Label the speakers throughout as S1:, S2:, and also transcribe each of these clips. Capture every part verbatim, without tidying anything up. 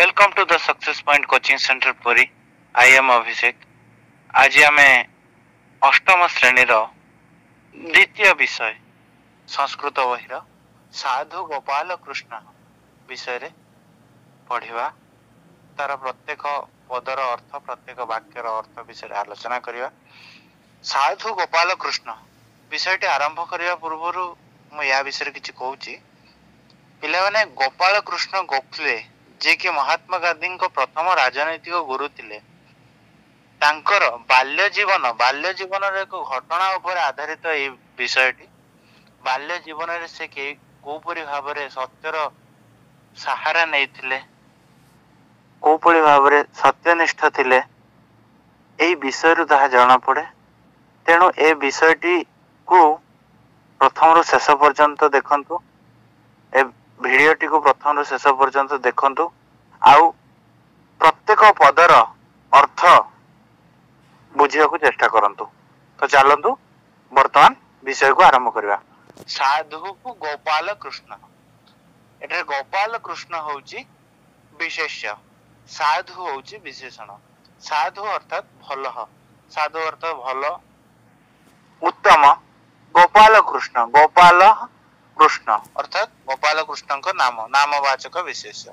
S1: Welcome to the Success Point Coaching Center Puri. I am Abhishek. आज आमे अष्टम श्रेणी द्वितीय विषय संस्कृत बहिर साधु गोपाल कृष्ण विषय रे पढ़िवा तार प्रत्येक पदर अर्थ प्रत्येक वाक्यर अर्थ विषय आलोचना करिवा। साधु गोपाल कृष्ण विषयटी आरंभ करिवा पूर्व मु या विषय किछि कहूची। पिला माने गोपाल कृष्ण गोखले जे कि महात्मा गांधी को प्रथम राजनैतिक गुरु थिले, तांकर बाल्य जीवन बाल्य जीवन रे एक घटना उपर आधारित ए विषयटी। बाल्य जीवन रे से के कोपरि भाबरे सत्यर सहारा नै थिले, कोपरि भाबरे सत्यनिष्ठ थिले, ए विषय रु ताहा जाना पड़े। तेणु ए विषयटी को प्रथम रु शेष पर्यंत देखंतु, ए भिडियोटी को प्रथम रु शेष पर्यंत देखंतु, आउ प्रत्येक पदर अर्थ बुझिया को चेष्टा करंतु। तो चलंतु वर्तमान विषय को आरंभ करिवा। साधु को गोपाल कृष्ण, एटे गोपाल कृष्ण होउची विशेष्य, साधु होउची विशेषण। साधु अर्थात भल, साधु अर्थ भल उत्तम, गोपाल कृष्ण गोपाल कृष्ण अर्थात गोपाल कृष्ण को नाम नामवाचक विशेष।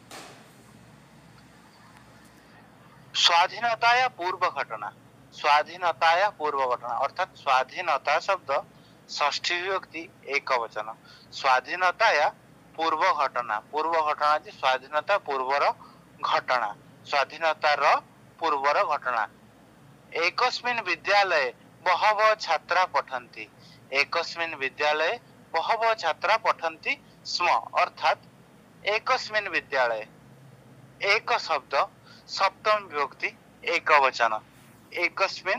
S1: स्वाधीनताया पूर्व घटना, स्वाधीनताया पूर्व घटना अर्थात स्वाधीनता शब्द षष्ठी विभक्ति एक वचन। स्वाधीनताया पूर्व घटना, पूर्व घटना जी स्वाधीनता पूर्वर घटना, स्वाधीनतार पूर्वर घटना। एकस्मिन् विद्यालये बहवः छात्रा पठन्ति, एकस्मिन् विद्यालये बहवः छात्रा पठन्ति स्म अर्थात एकस्मिन् विद्यालये, एक शब्द सप्तम विभक्ति एक वचन। एकस्मिन्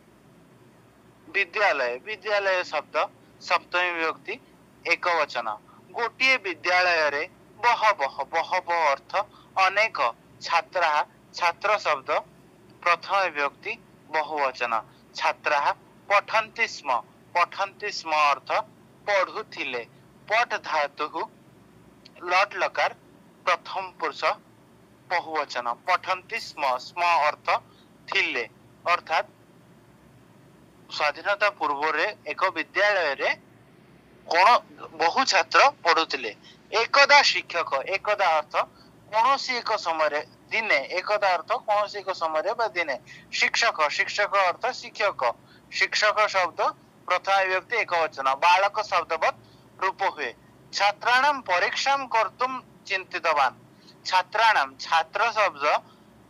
S1: विद्यालय, विद्यालय शब्द सप्तमी विभक्ति एक वचन। गोटिए विद्यालय रे बहवः, बहवः अर्थ अनेक, छात्रा छात्र शब्द प्रथम विभक्ति बहुवचन। छात्रा पठन्ति स्म, पठन्ति स्म अर्थ पढ़ुथिले। पठ धातु लट लकार प्रथम पुरुष बहुवचन। पठन्ति स्म, स्म अर्थ थिले अर्थात स्वाधीनता पूर्व रे एक विद्यालय रे कोन बहु छात्र पढ़ुथिले। एकदा शिक्षक, एकदा अर्थ कोनोसी एक समय रे, दिने एकदा अर्थ कोनोसी एक समय रे बा दिने। शिक्षक, शिक्षक अर्थ शिक्षक, शिक्षक शब्द प्रथम विभक्ति एक वचन। बालक शब्दवत रूप हुए। छात्राणाम परीक्षाम कर्तुम चिंतितवान, छात्राणाम छात्र शब्द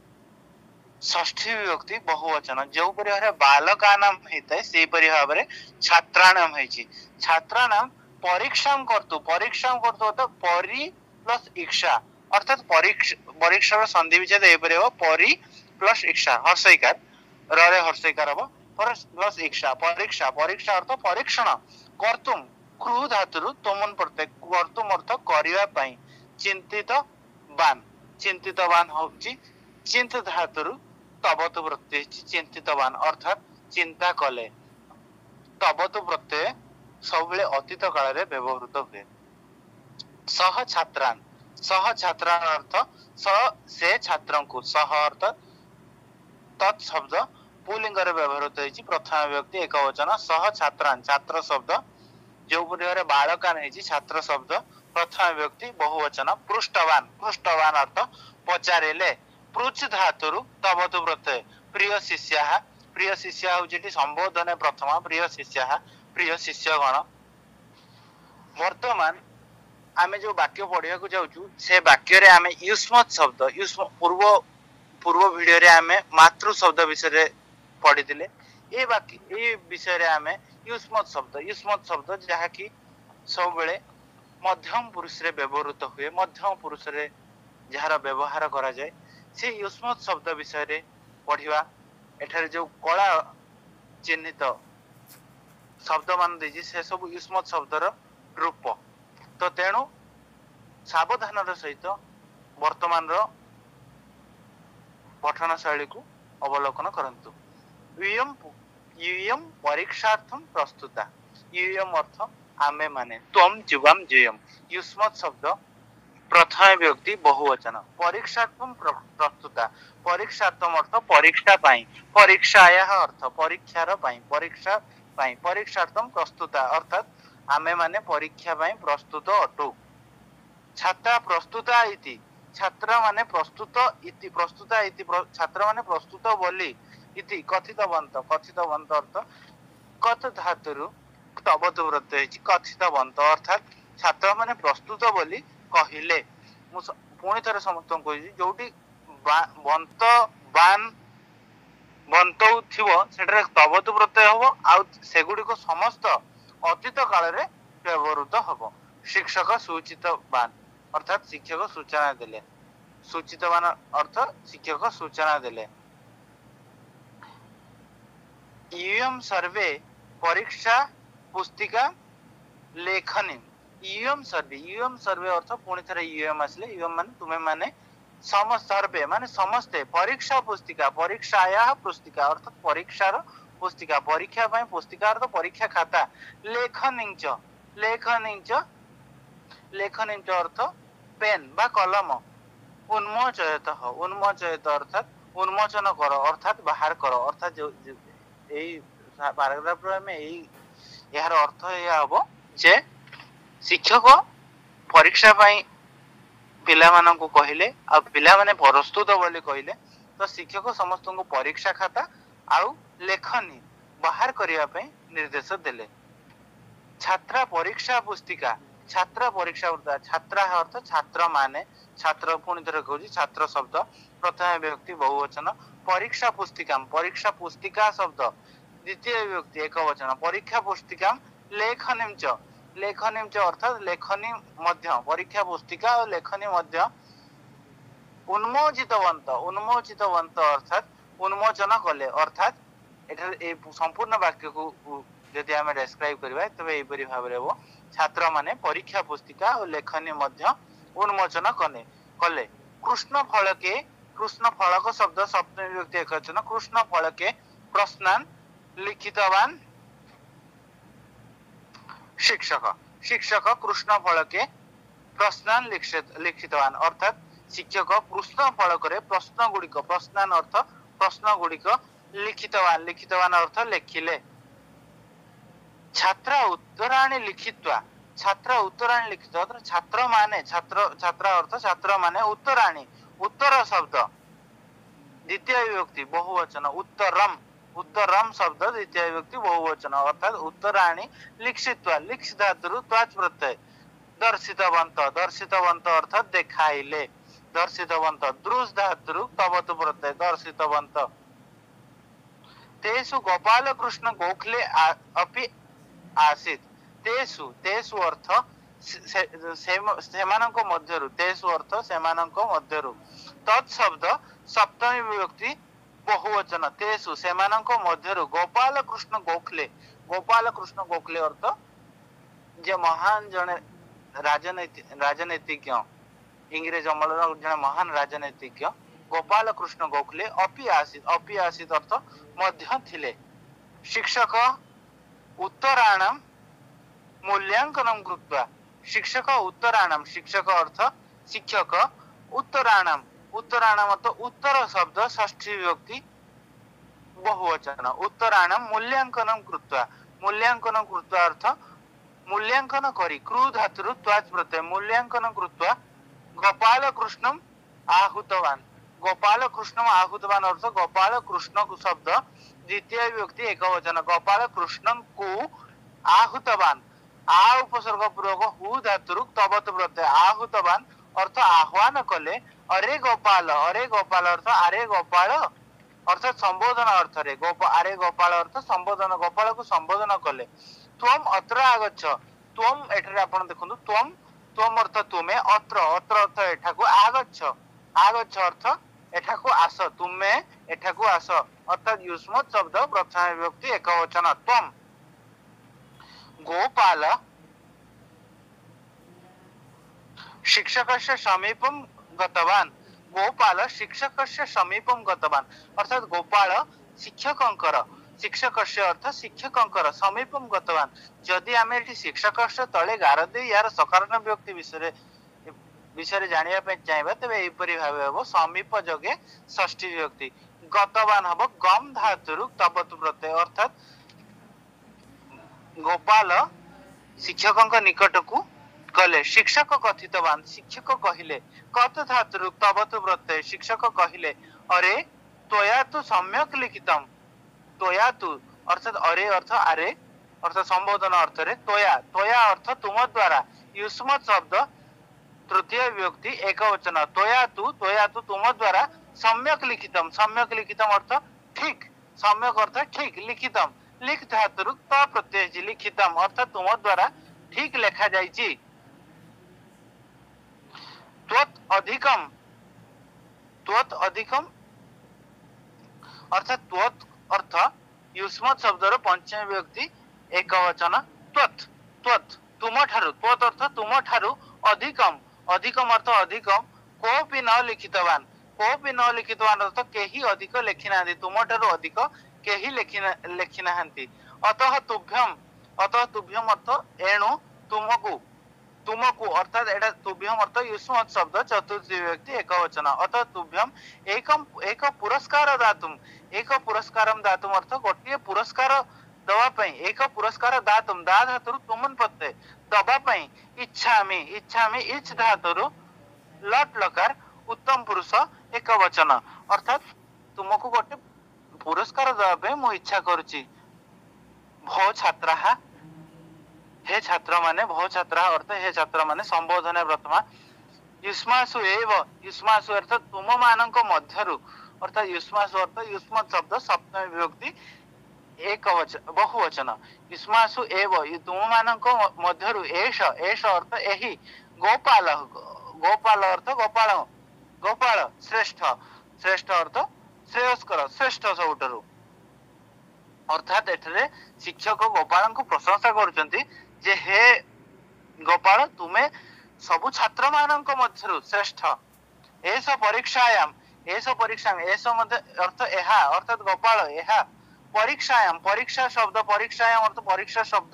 S1: षष्ठी विभक्ति बहुवचन। जो परि भाबरे बालकानाम हेतै सेहि परि भाबरे छात्राणाम हेछि। छात्राणाम परीक्षाम कर्तु, परीक्षाम कर्तु तो परि प्लस इच्छा अर्थात परीक्षा परीक्षार संधि विच्छेद ए परि हो परि प्लस इच्छा, हर्षइकार रे हर्षइकार हो प्लस इच्छा। परीक्षा, परीक्षा अर्थ परीक्षण। कर्तुम क्रू धातु तोमन प्रत्यय, कर्तुम अर्थ करिवा पई। चिंतित बान, चिंतितवान होछि चिंत धातु तबतु प्रत्यय, चिंतितवान अर्थात चिंता कले। तबतु प्रत्यय सब बेले अतीत काल रे व्यवहृत हुए। सह छात्रान, सह छात्रान अर्थ स से छात्रन को, सह अर्थ तत् शब्द पुलिंग रे व्यवहृत होइछि प्रथम विभक्ति एक वचन। सह छात्रान छात्र शब्द जो परि बालकान हेछि, छात्र शब्द प्रथम विभक्ति बहुवचन। पृष्ठवान, पृष्ठवान अर्थ पचारेले। पृच्छ धातु तबतु प्रत्यय। प्रिय शिष्या, प्रिय शिष्या होछि संबोधन प्रथम प्रिय शिष्या, प्रिय शिष्यगण। वर्तमान आमे जो वाक्य पढ़िया को जाउछु से वाक्य रे आमे युष्मत् शब्द, युष्म पूर्व पूर्व वीडियो रे आमे मातृ शब्द विषय रे पढ़िथिले। ए वाक्य ए विषय रे आमे युष्मत् शब्द, युष्मत् शब्द जहा कि सब बेले मध्यम पुरुष रे व्यवहृत हुए, मध्यम पुरुष रे जहार व्यवहार करा जाय से युष्मत् शब्द विषय रे पढ़िवा। एठारे जो कला चिन्हित शब्द मान देछि से सब युष्मत् शब्दर रूप। तो तेणु सावधान सहित वर्तमान रो पठन शैली को अवलोकन करंतु। यूयम यूयम परीक्षार्थम प्रस्तुता, यूयम अर्थ आमे माने, त्वम जुवाम जुयम युष्मत् शब्द प्रथम विभक्ति बहुवचन परीक्षार्थम प्रस्तुता परीक्षार्थम अर्थ परीक्षा पाई परीक्षाया अर्थ परीक्षार पाई परीक्षा पाई परीक्षार्थम प्रस्तुता अर्थात आमे माने परीक्षा पाई प्रस्तुत अटु छात्रा प्रस्तुता इति छात्र माने प्रस्तुत इति प्रस्तुता इति छात्र माने प्रस्तुत बोली इति कथितवन्त कथितवन्त अर्थ कथ धातुरु तबत प्रत्यय अछि कथितवन्त अर्थात छात्र माने प्रस्तुत बोली कहिले मु पुणी थरे समस्त कहि जोटी बंत बान बंत थिवो सेटरे तबत प्रत्यय हबो आ सेगुडी को समस्त अतीत काल रे व्यवहृत हबो शिक्षक सूचितवान अर्थात शिक्षक सूचना देले सूचितवान अर्थ शिक्षक सूचना देले यूएम सर्वे परीक्षा पुस्तिका लेखनी यूएम सर्वे यूएम सर्वे अर्थ पुणी थरे यूएम आसले यूएम माने तुमे माने समस्त सर्वे माने समस्ते परीक्षा पुस्तिका परीक्षाया पुस्तिका अर्थात परीक्षार पुस्तिका परीक्षा पय पुस्तिका अर्थ परीक्षा खाता लेखनिंच लेखनिंच लेखनिंच अर्थ पेन बा कलम उन्मोचयत उन्मोचयत अर्थात उन्मोचन कर अर्थात बाहर कर अर्थात जो एई पैराग्राफ रे में एई यार अर्थ या हबो जे शिक्षक परीक्षा पई पिला मानन को कहिले आ पिला माने प्रस्तुत बोली कहिले तो शिक्षक समस्त को परीक्षा खाता आउ लेखनी बाहर करिया पई निर्देश देले छात्रा परीक्षा पुस्तिका छात्र परीक्षा छात्रा अर्थ छात्र माने छात्र पुणी थरे कहूची छात्र शब्द प्रथम विभक्ति बहुवचन परीक्षा पुस्तिका परीक्षा पुस्तिका शब्द द्वितीय विभक्ति एकवचन परीक्षा पुस्तिका लेखनीम च लेखनीम च अर्थात लेखनी मध्य परीक्षा पुस्तिका और लेखनी मध्य उन्मोचितवंत उन्मोचितवंत अर्थात उन्मोचन कले अर्थात एठार ए संपूर्ण वाक्य को यदि आमे डिस्क्राइब करबा तबे एई परि भाबरे हो छात्र माने परीक्षा पुस्तिका और लेखनी मध्य उन्मोचन कने कले कृष्ण फलके कृष्ण फलक शब्द सप्तमी विभक्ति एकवचन कृष्ण फलके प्रश्नान लिखितवान शिक्षक शिक्षक कृष्ण फलके प्रश्नान लिखितवान अर्थात शिक्षक कृष्ण फलक प्रश्न गुड़िक प्रश्नान अर्थ प्रश्न गुड़िक लिखितवान लिखितवान अर्थ लेखिले छात्र उत्तराणी लिखित्वा छात्र उत्तराणी लिखित अर्थात छात्र माने छात्र छात्र अर्थ छात्र माने उत्तराणी उत्तर शब्द द्वितीय विभक्ति बहुवचन उत्तरम उत्तरम शब्द द्वितीय विभक्ति बहुवचन अर्थात उत्तराणी लिखित्वा लिख धातुरु त्वाच प्रत्यय दर्शितवंत दर्शितवंत अर्थात देखाइले दर्शितवंत दृश धातुरु तवतु प्रत्यय दर्शितवंत तेषु गोपाल कृष्ण गोखले अपि आसीत तेषु तेषु अर्थ सेमानक मध्यरु तेषु अर्थ सेमानक मध्यरु तत् शब्द सप्तमी विभक्ति बहुवचन तेषु सेमानक मध्यरु गोपाल कृष्ण गोखले गोपाल कृष्ण गोखले अर्थ जे महान जने राजनीति राजनीतिज्ञ इंग्रेज अमलर जने महान राजनीतिज्ञ गोपाल कृष्ण गोखले अपि आसीत अपि आसीत अर्थ मध्य थिले शिक्षक उत्तराणाम मूल्यांकनम कृत्वा शिक्षक उत्तराणाम शिक्षक अर्थ शिक्षक उत्तराणाम उत्तराणाम अर्थ उत्तर शब्द षष्ठी विभक्ति बहुवचन उत्तराणाम मूल्यांकनम कृत्वा मूल्यांकन कृत्वा अर्थ मूल्यांकन करी क्रू धातुरु त्वाच प्रत्यय मूल्यांकन कृत्वा गोपाल कृष्णम आहुतवान गोपाल कृष्णम आहुतवान अर्थ गोपाल कृष्ण शब्द द्वितीय विभक्ति एकवचन गोपाल कृष्ण को आहुतवान आ उपसर्ग पूर्वक हु धातुरु तबत प्रत्यय आहुतवान अर्थ आह्वान कले अरे गोपाल अरे गोपाल अर्थ अरे गोपाल अर्थात संबोधन अर्थ रे गोपाल अरे गोपाल अर्थ संबोधन गोपाल को संबोधन कले त्वम अत्र आगच्छ त्वम एठरे आपण देखंतु त्वम त्वम अर्थ तुमे अत्र अत्र अर्थ एठा को आगच्छ आगच्छ अर्थ एठा को आस तुमे एठा को आस अर्थात युष्मत् शब्द प्रथम विभक्ति एकवचन त्वम गोपाल शिक्षकस्य समीपं गतवान गोपाल शिक्षकस्य समीपं गतवान अर्थात गोपाल शिक्षकंकर शिक्षकस्य अर्थ शिक्षकंकर समीपं गतवान जदि आमे एठी शिक्षकस्य तळे गार दे यार सकारात्मक विभक्ति विषय विषय जानिया पे चाहबा तबे एपरि भाबे हबो समीप जोगे षष्ठी विभक्ति गतवान हबो गम धातुरु तबत प्रत्यय अर्थात गोपाल शिक्षक निकट को गले शिक्षक कथितवान शिक्षक कहिले कत धातुरु तबत प्रत्यय शिक्षक कहिले अरे त्वया तु सम्यक लिखितम त्वया तु अर्थात अरे अर्थ अरे अर्थात संबोधन अर्थ रे त्वया त्वया अर्थ तुम द्वारा युष्मत् शब्द तृतीय विभक्ति एकवचन त्वया तु त्वया तु तुम द्वारा सम्यक लिखितम सम्यक लिखितम अर्थ ठीक सम्यक अर्थ ठीक लिखितम लिख धातुरु त प्रत्यय लिखितम अर्थ तुम द्वारा ठीक लिखा जाइछि त्वत् अधिकम त्वत् अधिकम अर्थात त्वत् अर्थ युष्मत् शब्दर पंचम विभक्ति एकवचन त्वत् त्वत् तुम ठारु त्वत् अर्थ तुम ठारु अधिकम अधिकम अर्थ अधिकम कोपि न लिखितवान कोपि न लिखितवान अर्थ केही अधिक लिखि नांती तुम ठारु अधिक केही लिखि लिखि नांती अतः तुभ्यम अतः तुभ्यम अर्थ एणु तुमको तुमको अर्थात एटा तुभ्यम अर्थ युष्मत् शब्द चतुर्थी विभक्ति एकवचन अतः तुभ्यम एकम एक पुरस्कार दातुम एक पुरस्कारम दातुम अर्थ गोटे पुरस्कार दवा पई एक पुरस्कार दातुम दा धातुरु तुमन प्रत्यय दवा पई इच्छामि इच्छामि इच्छ धातुरु लट लकार उत्तम पुरुष एकवचन अर्थात तुमको गोटे पुरस्कार दवा पई मो इच्छा करूची भो छात्राः हे छात्र माने भो छात्र अर्थ हे छात्र माने संबोधन प्रथमा युष्मासु एव युष्मासु अर्थ तुम मानक मध्यरु अर्थात युष्मासु अर्थ युष्मत् शब्द सप्तमी विभक्ति एक वचन बहुवचन युष्मासु एव तुम मानक मध्यरु एष एष अर्थ एही गोपाल गोपाल अर्थ गोपाल गोपाल श्रेष्ठ श्रेष्ठ अर्थ श्रेयस्कर श्रेष्ठ सबुठारु अर्थात एठरे शिक्षक गोपाल को प्रशंसा करुचंती जे हे गोपाल तुमे सबु छात्र मानक मध्यरु श्रेष्ठ एस परीक्षायाम एस परीक्षा एस मध्य अर्थ एहा अर्थात गोपाल एहा परीक्षायाम परीक्षा शब्द परीक्षायाम अर्थ परीक्षा शब्द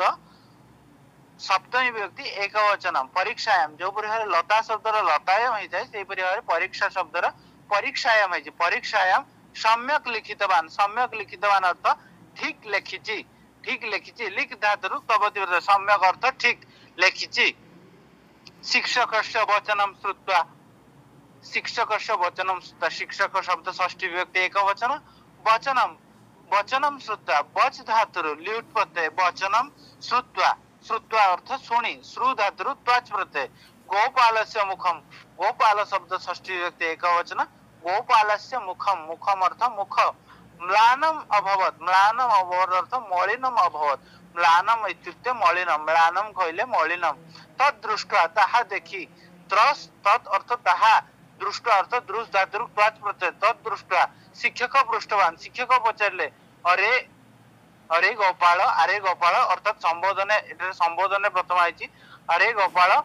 S1: सप्तमी विभक्ति एकवचन परीक्षायाम जो परिहार लता शब्दर लतायाम हो जाए से परिहार परीक्षा शब्दर परीक्षायाम हो परीक्षायाम सम्यक लिखितवान सम्यक लिखितवान अर्थ ठीक लिखिची ठीक लिखिची लिख धातुरु तबति सम्यक अर्थ ठीक लिखिची शिक्षकस्य वचनम श्रुत्वा शिक्षकस्य वचनम श्रुत्वा शिक्षक शब्द षष्ठी विभक्ति एकवचन वचनम वचनम श्रुत्वा वच धातुरु ल्युट् प्रत्यय वचनम श्रुत्वा श्रुत्वा अर्थ सुनी श्रु धातुरु त्वच प्रत्यय गोपालस्य मुखम गोपाल शब्द षष्ठी विभक्ति एकवचन गोपालस्य मुखम मुखम अर्थ मुख म्लानम अभवत म्लानम अभवत अर्थ मलिनम अभवत म्लानम इत्युक्ते मलिनम म्लानम कहले मलिनम तद दृष्ट्वा ताहा देखि त्रस तद अर्थ ताहा दृष्ट अर्थ दृश धातुरु त्वच प्रत्यय तद दृष्ट्वा शिक्षक पृष्ठवान शिक्षक पचारले अरे अरे गोपाल अरे गोपाल अर्थात संबोधन एटा संबोधन प्रथम आइछि अरे गोपाल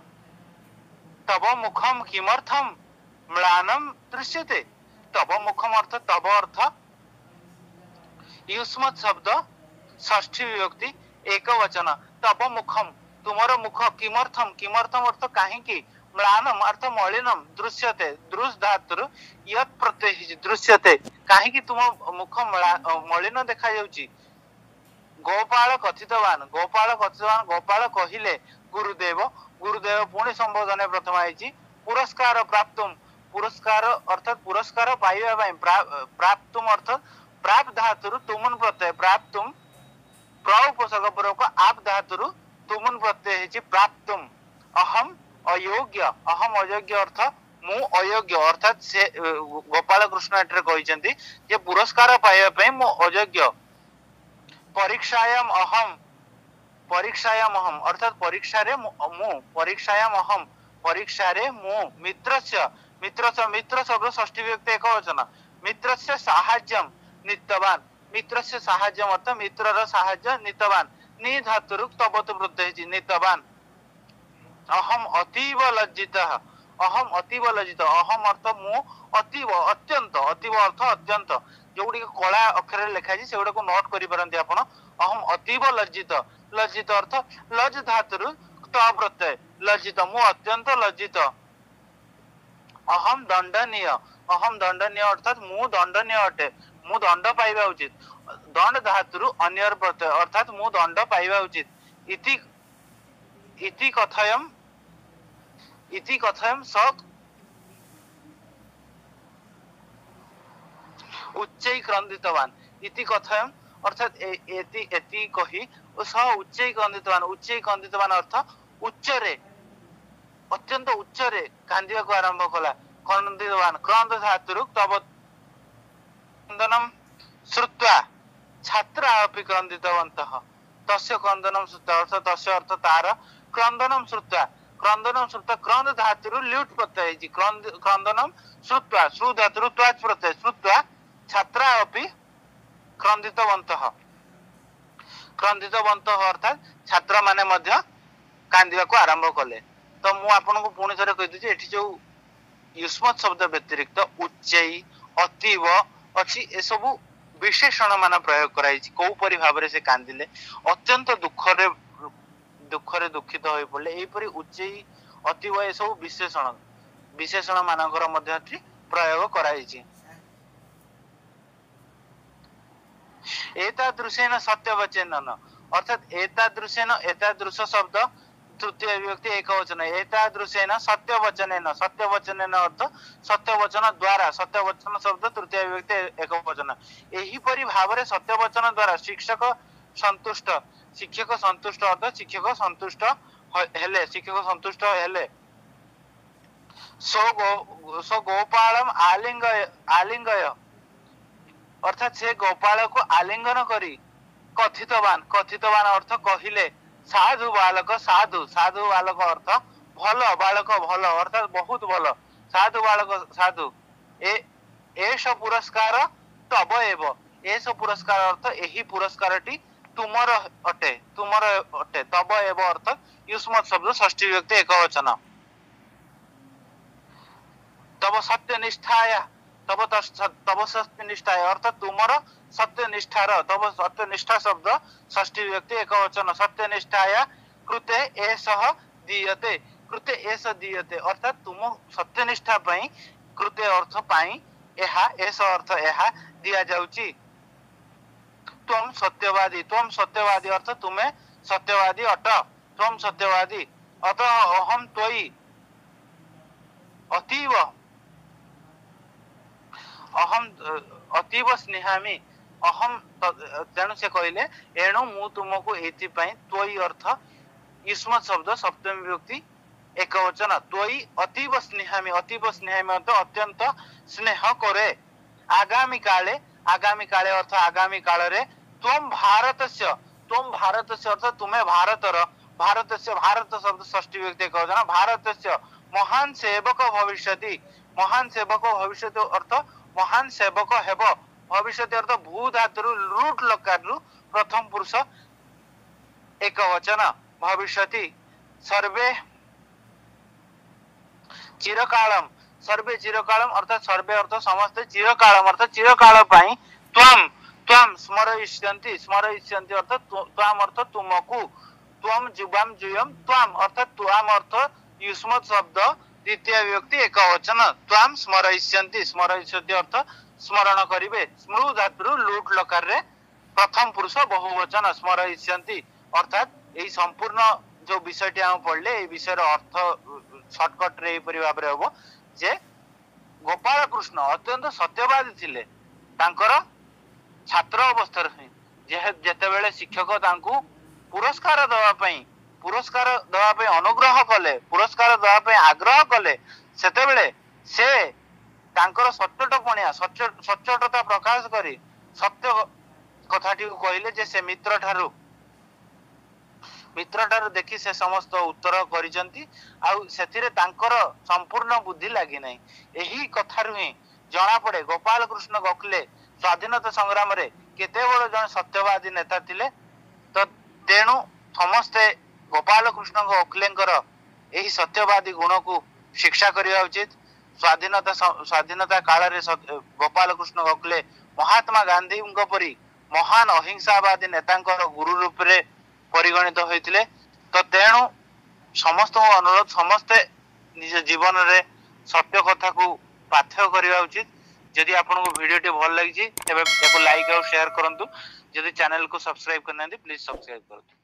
S1: तब मुखम किमर्थम म्लानम दृश्यते तब मुखम अर्थ तब अर्थ युष्मत् शब्द षष्ठी विभक्ति एकवचन तब मुखम तुमर मुख किमर्थम किमर्थम अर्थ काहेकि म्लानम अर्थ मलिनम दृश्यते दृश धातुरु यत् प्रत्यय दृश्यते काहेकि तुम मुख मलिन देखा जाउची गोपाल कथितवान गोपाल कथितवान गोपाल कहिले गुरुदेव गुरुदेव पुणी संबोधन प्रथम आइछि पुरस्कार प्राप्तुम पुरस्कार अर्थात पुरस्कार पाइबा पई प्राप्तुम अर्थ प्राप्त धातुरु तुमन प्रत्यय प्राप्तुम प्र उपसर्ग पूर्वक आप धातुरु तुमन प्रत्यय हेछि प्राप्तुम अहम अयोग्य अहम अयोग्य अर्थ मु अयोग्य अर्थात से गोपाल कृष्ण एटरे कहिसेंती जे पुरस्कार पाइबा पई मु अयोग्य परीक्षायाम अहम परीक्षायाम अहम अर्थात परीक्षा रे मु परीक्षायाम अहम परीक्षा रे मु मित्रस्य मित्रस्य मित्र शब्द षष्ठी विभक्ति एकवचन मित्रस्य साहाय्यम नित्यवान मित्रस्य साहाय्यम अर्थ मित्रर साहाय्य नित्यवान नि धातुरु तबत प्रत्यय नित्यवान अहम अतीव लज्जितः अहम अतीव लज्जित अहम अर्थ मु अतीव अत्यंत अतीव अर्थ अत्यंत जोड़ी कला अक्षर लिखा है सेगुड़ा को नोट करि परंती आपण अहम अतीव लज्जित लज्जित अर्थ लज धातुरु त प्रत्यय लज्जित मु अत्यंत लज्जित अहम दंडनीय अहम दंडनीय अर्थात मु दंडनीय अटे मु दंड पाइबा उचित दंड धातुरु अन्यर प्रत्यय अर्थात मु दंड पाइबा उचित इति इति कथयम इति कथयम स उच्चै क्रंदितवान इति कथयम अर्थात एति एति कही स उच्चै क्रंदितवान उच्चै क्रंदितवान अर्थ उच्चरे अत्यंत उच्चरे कांदिया को आरंभ कला क्रंदितवान क्रंद धातुरु तब क्रंदनम श्रुत्वा छात्रा अपि क्रंदितवन्तः तस्य क्रंदनम श्रुत्वा अर्थ तस्य अर्थ तार क्रंदनम श्रुत्वा क्रंदनम श्रुत्वा क्रंद धातुरु ल्यूट प्रत्यय जी क्रंदनम श्रुत्वा श्रु धातुरु त्वाच प्रत्यय श्रुत्वा छात्रा अपि क्रंदितवन्तः क्रंदितवन्तः अर्थात छात्र माने मध्य कांदिया को आरंभ कले तो मु आपन को पुणी थरे कहि दछि एठी जो युष्मत शब्द व्यतिरिक्त उच्चै अतीव अछि ए सब विशेषण मान प्रयोग कराई छि को परि भाबरे से कांदिले अत्यंत दुख रे दुख रे दुखित होई पड़ले एई परि उच्चै अतीव ए सब विशेषण विशेषण मानकर मध्य प्रयोग कराई छि एतादृशेन सत्यवचनेन अर्थात एतादृशेन एतादृश शब्द तृतीय विभक्ति एकवचन एतादृशेन सत्यवचनेन सत्यवचनेन अर्थ सत्यवचन द्वारा सत्यवचन शब्द तृतीय विभक्ति एकवचन एही परि भावरे सत्यवचन द्वारा शिक्षक संतुष्ट शिक्षक संतुष्ट अर्थ शिक्षक संतुष्ट हेले शिक्षक संतुष्ट हेले सो गो सो गोपालम आलिंगय आलिंगय अर्थात से गोपाल को आलिंगन करी कथितवान कथितवान अर्थ कहिले साधु बालक साधु साधु बालक अर्थ भल बालक भल अर्थात बहुत भल साधु बालक साधु ए एष पुरस्कार तब एव एष पुरस्कार अर्थ एही पुरस्कारटी तुमर अटे तुमर अटे तब एव अर्थ युष्मत शब्द षष्ठी विभक्ति एकवचन तब सत्यनिष्ठाया तब तब सत्यनिष्ठाय अर्थात तुमर सत्यनिष्ठार तब सत्यनिष्ठा शब्द षष्ठी विभक्ति एकवचन सत्यनिष्ठाय कृते एषः दीयते कृते एष दीयते अर्थात तुम सत्यनिष्ठा पई कृते अर्थ पई एहा एष अर्थ एहा दिया जाउची तुम सत्यवादी तुम सत्यवादी अर्थ तुमे सत्यवादी अट तुम सत्यवादी अतः अहम त्वयि अतीव अहम अतीव स्नेहामि अहम तेणु से कहले एणु मु तुमको एथि पई त्वयि अर्थ युष्मत शब्द सप्तमी विभक्ति एकवचन त्वयि अतीव स्नेहामि अतीव स्नेहामि अर्थ अत्यंत स्नेह करे आगामी काले आगामी काले अर्थ आगामी काल रे त्वम भारतस्य त्वम भारतस्य अर्थ तुमे भारतर भारतस्य भारत शब्द षष्ठी विभक्ति एकवचन भारतस्य महान सेवक भविष्यति महान सेवक भविष्यति अर्थ महान सेवक हेब भविष्यति अर्थ भू धातुरु लूट लकारु प्रथम पुरुष एकवचन भविष्यति सर्वे चिरकालम सर्वे चिरकालम अर्थात सर्वे अर्थ समस्त चिरकालम अर्थ चिरकाल पई त्वम त्वम स्मरयिष्यन्ति स्मरयिष्यन्ति अर्थ त्वम अर्थ तुमको त्वम जुबाम जुयम त्वम अर्थात त्वम अर्थ युष्मत शब्द द्वितीय विभक्ति एकवचन त्वम स्मरयिष्यन्ति स्मरयिष्यन्ति अर्थ स्मरण करिवे स्मृ धातुरु लूट लकार रे प्रथम पुरुष बहुवचन स्मरयिष्यन्ति अर्थात एई संपूर्ण जो विषयटी हम पढ़ले ए विषय रो अर्थ शॉर्टकट रे परि भाबरे होबो जे गोपाल कृष्ण अत्यंत सत्यवादी थिले तांकर छात्र अवस्था रे जे जेते बेले शिक्षक तांकू पुरस्कार दवा पई पुरस्कार दवा पई अनुग्रह कले पुरस्कार दवा पई आग्रह कले सेते बेले से तांकर सच्चटपणिया सच्चटता प्रकाश करी सत्य कथाटी कहले जे से मित्र ठारू मित्र ठारू देखि से समस्त उत्तर करिसंती आउ सेथिरे तांकर संपूर्ण बुद्धि लागि नै एही कथारु ही जणा पड़े गोपाल कृष्ण गोखले स्वाधीनता संग्राम रे केते बड़ जन सत्यवादी नेता थिले तो तेणु समस्ते गोपाल कृष्ण गोखलेंकर एही सत्यवादी गुण को शिक्षा करिया उचित स्वाधीनता स्वाधीनता काल रे गोपाल कृष्ण गोखले महात्मा गांधी परी महान अहिंसावादी नेतांकर गुरु रूप रे परिगणित होइतिले तो तेणु समस्त अनुरोध समस्ते निज जीवन रे सत्य कथा को पाथ्य करवा उचित। जदि आपको वीडियो टी भल लगी तेज लाइक और शेयर करूँ। जदि चैनल को सब्सक्राइब करना प्लीज सब्सक्राइब करूँ।